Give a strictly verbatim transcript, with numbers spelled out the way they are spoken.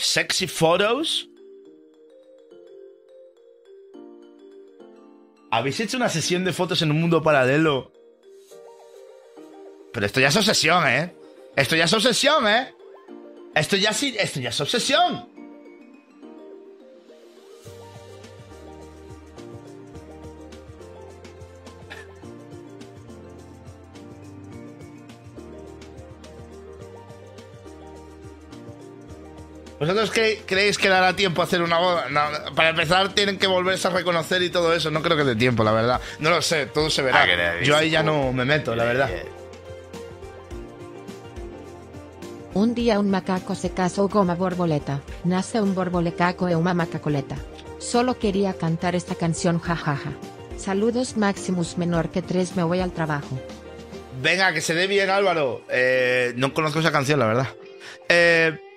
Sexy photos. ¿Habéis hecho una sesión de fotos en un mundo paralelo? Pero esto ya es obsesión, ¿eh? Esto ya es obsesión, ¿eh? Esto ya sí, esto ya es obsesión. ¿Vosotros cre creéis que dará tiempo a hacer una boda? No, para empezar tienen que volverse a reconocer y todo eso. No creo que dé tiempo, la verdad. No lo sé, todo se verá. Yo ahí ya no me meto, la verdad. Un día un macaco se casó con una borboleta. Nace un borbolecaco e una macacoleta. Solo quería cantar esta canción, jajaja. Saludos Maximus menor que tres, me voy al trabajo. Venga, que se dé bien, Álvaro. Eh, no conozco esa canción, la verdad. Eh...